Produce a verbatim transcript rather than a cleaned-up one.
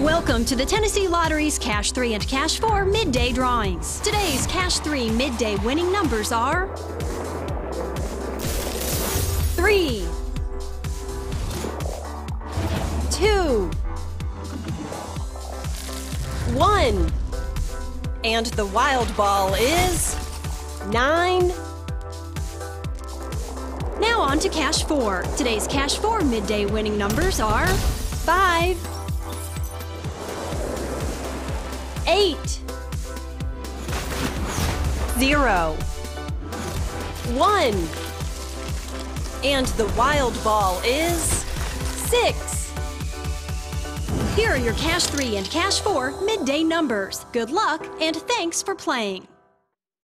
Welcome to the Tennessee Lottery's Cash three and Cash four midday drawings. Today's Cash three midday winning numbers are three, two, one, and the wild ball is nine. Now on to Cash four. Today's Cash four midday winning numbers are five, eight, zero, one, and the wild ball is six. Here are your Cash three and Cash four midday numbers. Good luck and thanks for playing.